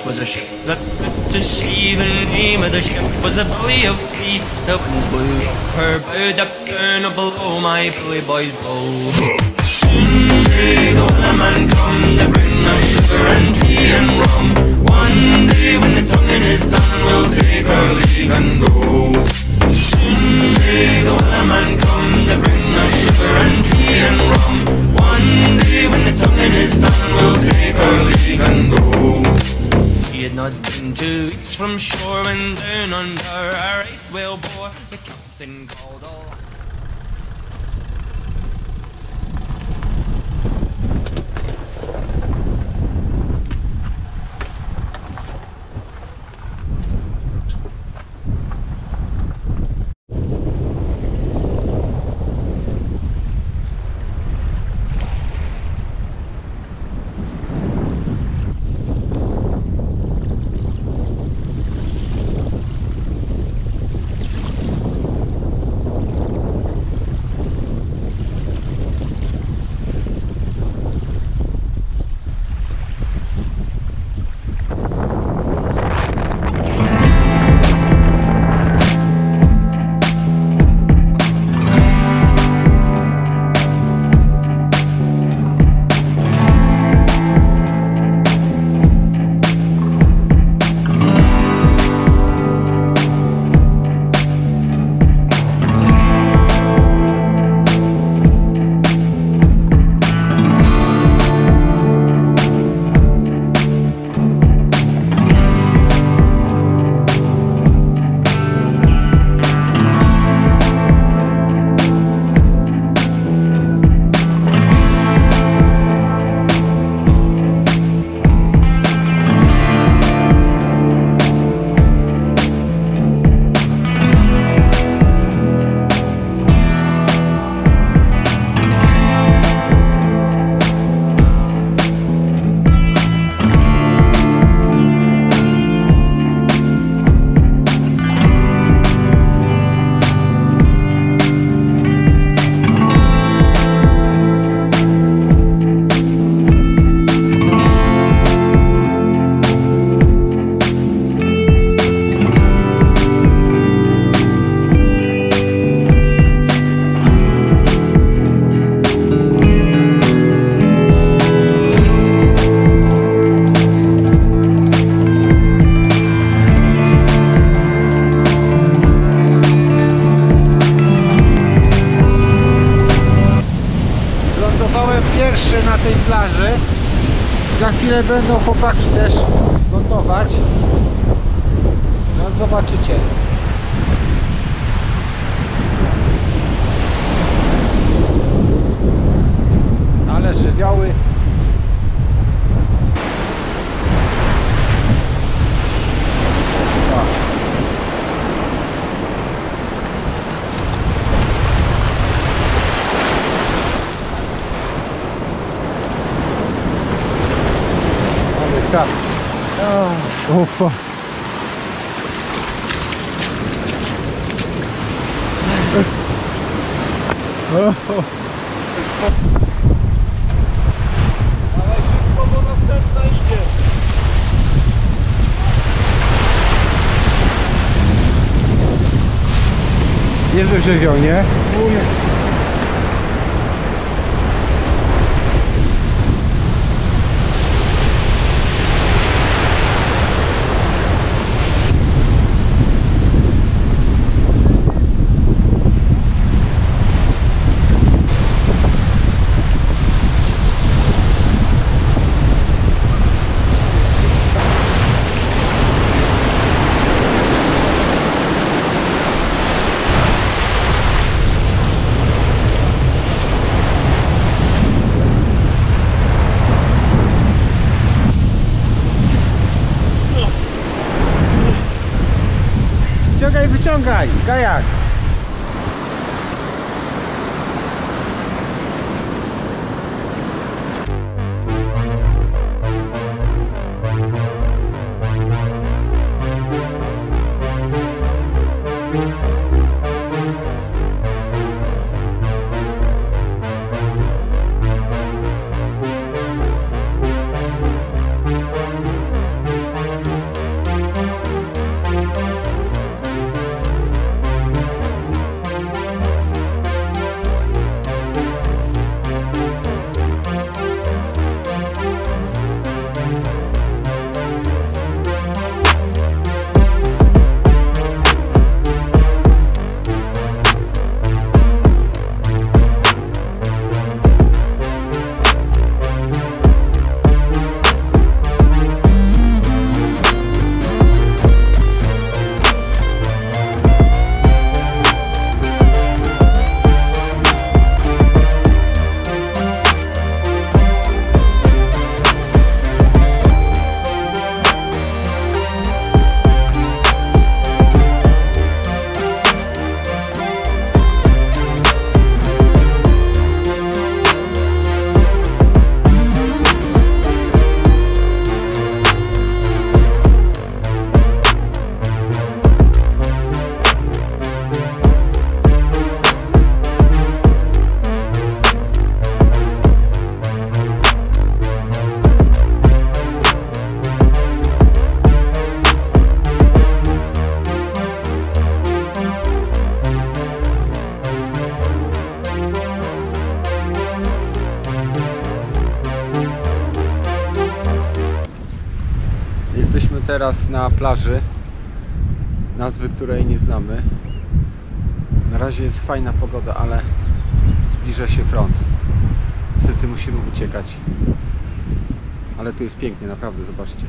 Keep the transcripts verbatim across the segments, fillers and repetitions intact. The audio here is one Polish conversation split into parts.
was a ship that put to sea. The name of the ship was a Billy of Tea. The wind blew up her bow, dipped down below my bully boys blow. Soon may the wellerman come to bring us sugar and tea and rum. One day when the tonguing is done, we'll take our leave and go. Soon may the wellerman come to bring us sugar and tea and rum. One day when the tonguing is done, we'll take our leave and go. He had not been two weeks from shore when down under a right whale bore. The captain called all. Pierwszy na tej plaży. Za chwilę będą chłopaki też lądować. No zobaczycie. Ale żywioły. Oh, ufa. Oh. Ale szybko, bo następna idzie. Jest do żywioł, nie? O, jest. Wyciągaj, wyciągaj, kajak. Jesteśmy teraz na plaży, nazwy której nie znamy. Na razie jest fajna pogoda, ale zbliża się front. Niestety musimy uciekać. Ale tu jest pięknie, naprawdę, zobaczcie.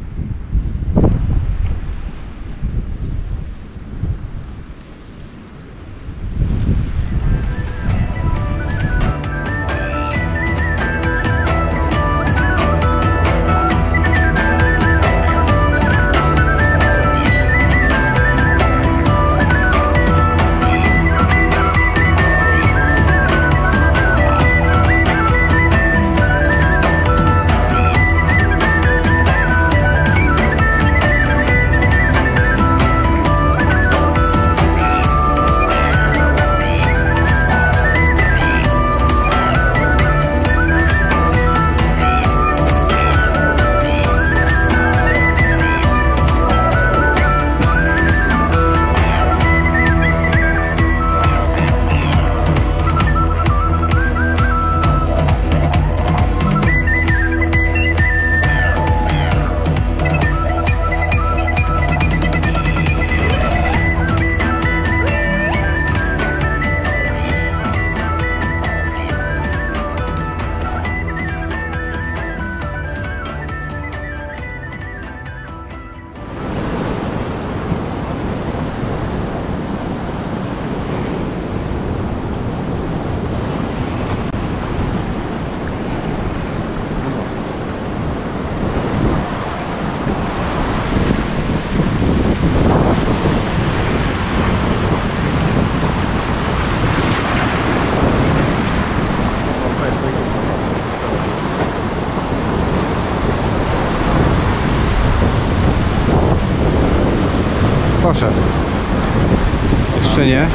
Poszedł. Jeszcze nie.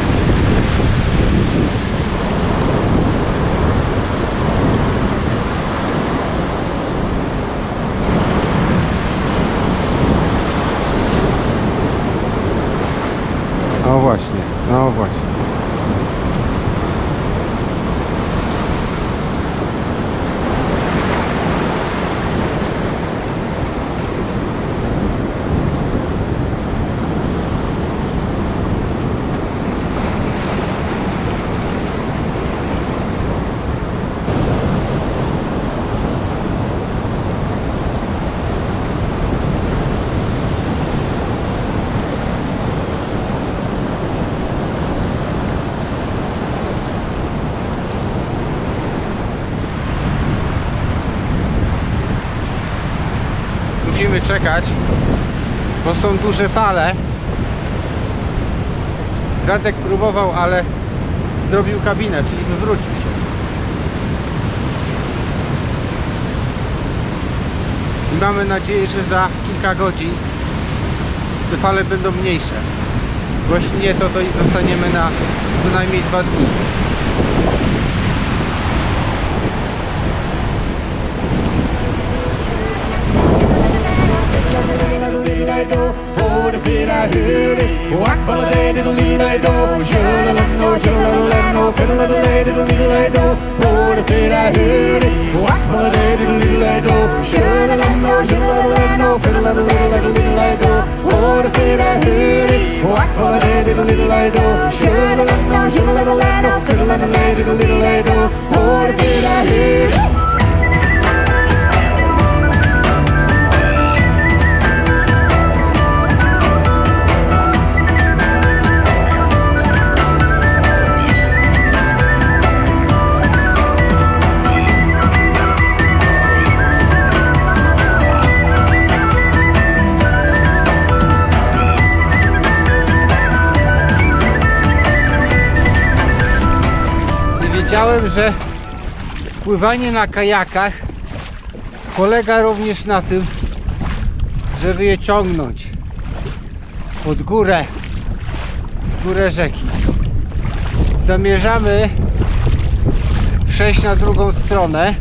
No właśnie, no właśnie. Musimy czekać, bo są duże fale. Radek próbował, ale zrobił kabinę, czyli wywrócił się. I mamy nadzieję, że za kilka godzin te fale będą mniejsze. Bo jeśli nie, to, to zostaniemy na co najmniej dwa dni. Oh, the feet I heard it. Whack for the day, diddle diddle do. Shoulda let no, shoulda let no. Fiddle little lay, diddle diddle do. Oh, the feet I heard it. Whack for the day, diddle diddle do. Shoulda let no, shoulda let no. Fiddle little little diddle do. Oh, the feet I heard it. Whack for the day, diddle diddle do. Shoulda let no, shoulda let no. Fiddle little lay, diddle diddle do. Oh, the feet I heard it. Wiedziałem, że pływanie na kajakach polega również na tym, żeby je ciągnąć pod górę, w górę rzeki. Zamierzamy przejść na drugą stronę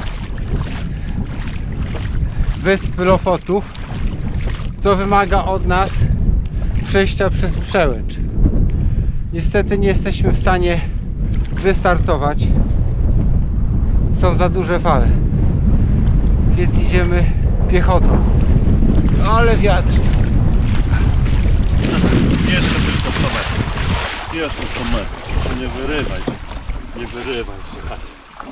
wysp Lofotów, co wymaga od nas przejścia przez przełęcz. Niestety nie jesteśmy w stanie wystartować. Są za duże fale, więc idziemy piechotą. Ale wiatr. Jeszcze tylko sto metrów. Jeszcze sto metrów. Się nie wyrywaj. Nie wyrywaj się. Chodź.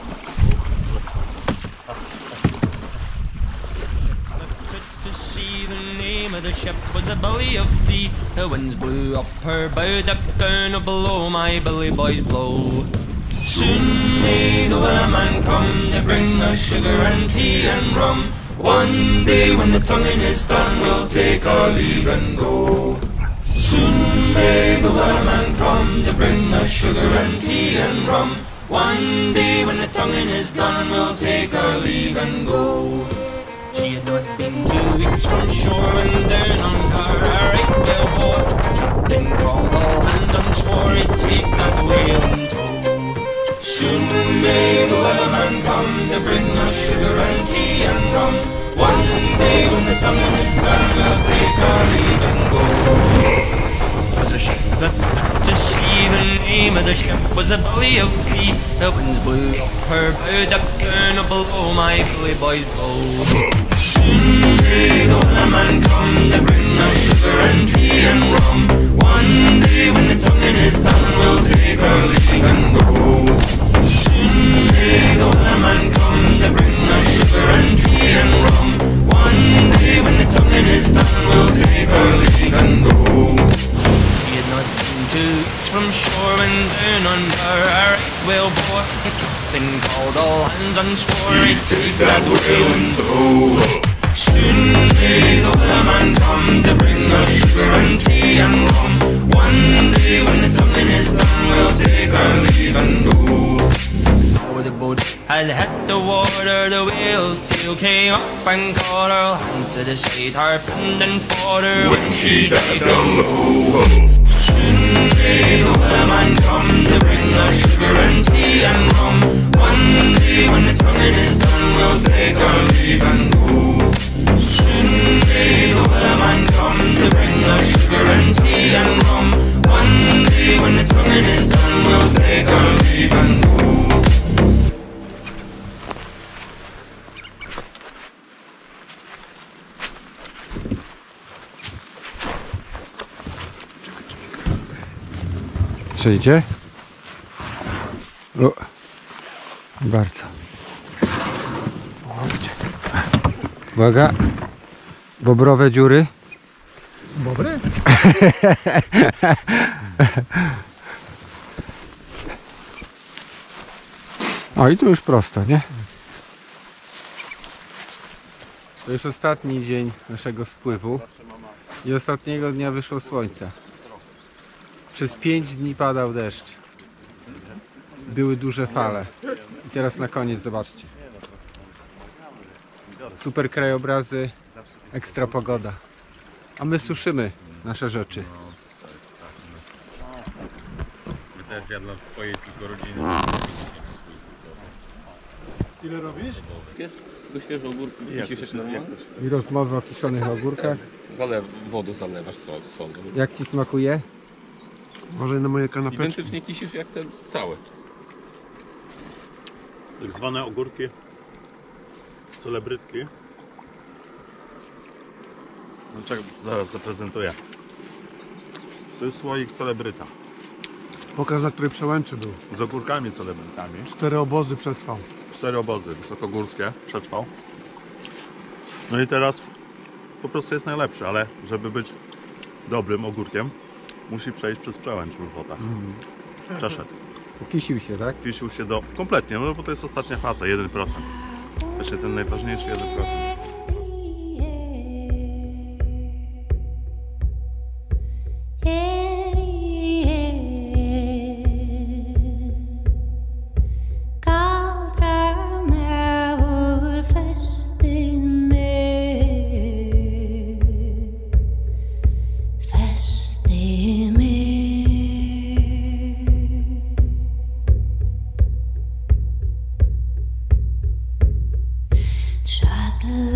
To see the name of the ship was a belly of tea. The winds blew up her bow, dipped down below my belly boys blow. Soon may the wellerman come to bring us sugar and tea and rum. One day when the tonguing is done, we'll take our leave and go. Soon may the wellerman come to bring us sugar and tea and rum. One day when the tonguing is done, we'll take our leave and go. She had not been two weeks from shore when down on her a right whale bore. Captain called all hands and swore he'd take that whale in tow. Soon may the wellerman come to bring us sugar and tea and rum. One day when the tonguing is done, we'll take our leave and go. Was a ship that put to sea, the name of the ship was a belly of tea. The winds blew up her bow, dipped down below my belly boys blow. Soon may the wellerman come to bring us sugar and tea and rum. One day when the tonguing is done, we'll take our leave and go. Soon may the wellerman come to bring us sugar and tea and rum. One day when the tonguing is done, we'll take our leave and go. We had not been two weeks from shore when down under a right whale bore. The captain called all hands and swore he'd take that whale in tow. Soon may the wellerman come to bring us sugar and tea and rum. One day when the tonguing is done, we'll take our leave and go. Before the boat had hit the water, the whale's tail came up and caught her. Hand to the side, harpooned and fought her when she dived down low. Soon may the wellerman come to bring us sugar and tea and rum. One day when the tonguing is done, we'll take our leave and go. Soon may the wellerman come to bring us sugar and tea and rum. One day when the tonguing is done, we'll take our leave and go. Przejdzie? O, bardzo. Uwaga, bobrowe dziury. Bobry? O, i tu już prosto, nie? To już ostatni dzień naszego spływu i ostatniego dnia wyszło słońce. Przez pięć dni padał deszcz. Były duże fale. I teraz na koniec zobaczcie. Super krajobrazy, ekstra pogoda. A my suszymy nasze rzeczy. My też jadłem swojej tylko rodziny. Ile robisz? Do świeże ogórki, kisisz normalnie? I rozmowy o kiszonych ogórkach. Zalew, wodę zalewasz sol, sol. Jak ci smakuje? Może na moje kanapeczki. Identycznie kisisz jak ten cały. Tak zwane ogórki celebrytki. No czekaj, zaraz zaprezentuję. To jest słoik celebryta. Pokaż, na której przełęczy był. Z ogórkami celebrytami. Cztery obozy przetrwał. Cztery obozy wysokogórskie przetrwał. No i teraz po prostu jest najlepszy, ale żeby być dobrym ogórkiem, musi przejść przez przełęcz w wodach. Mm. Przeszedł. Kisił się, tak? Kisił się do... kompletnie, no bo to jest ostatnia faza, jeden procent. Jeszcze ten najważniejszy jeden procent. Try to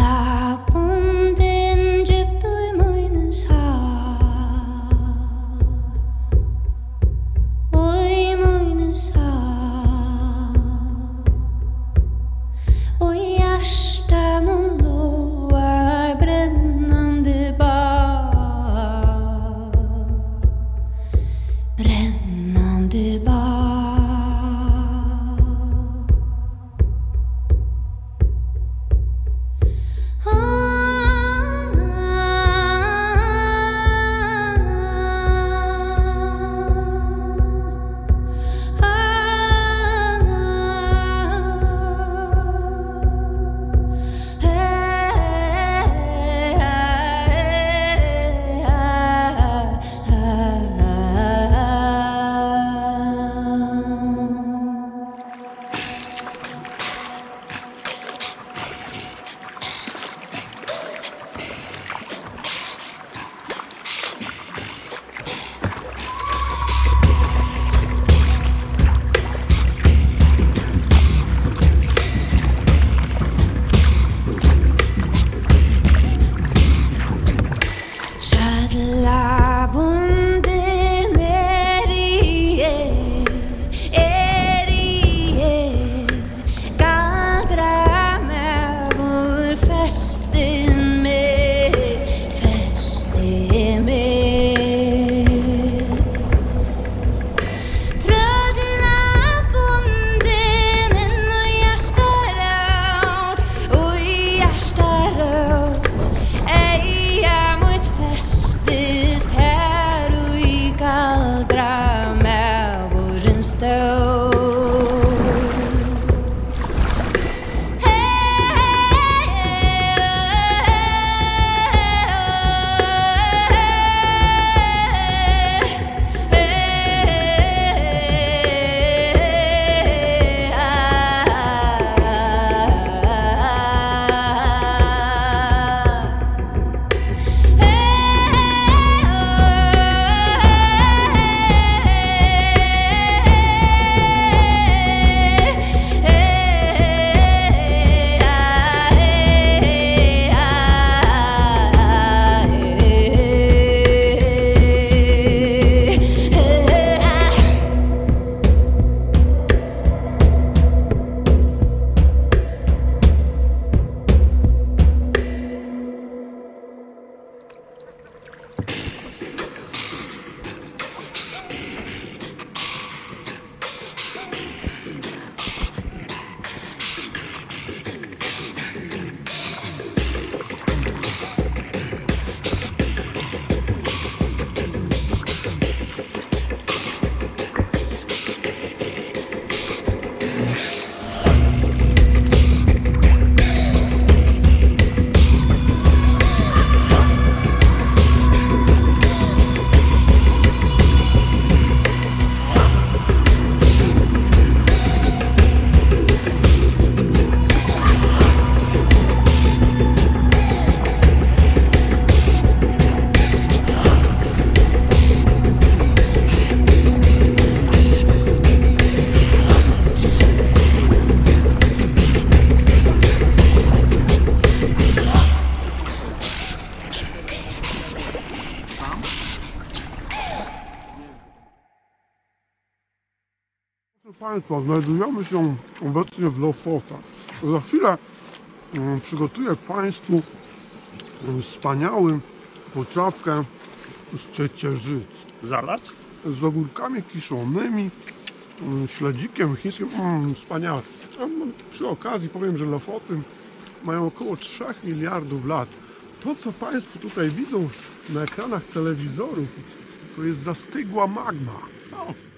Państwa, znajdujemy się obecnie w Lofotach. Za chwilę mm, przygotuję Państwu mm, wspaniałą potrawkę z ciecierzycy. Zalać? Z ogórkami kiszonymi, mm, śledzikiem chińskim. Mm, wspaniałe. A, no, przy okazji powiem, że Lofoty mają około trzech miliardów lat. To, co Państwo tutaj widzą na ekranach telewizorów, to jest zastygła magma. No,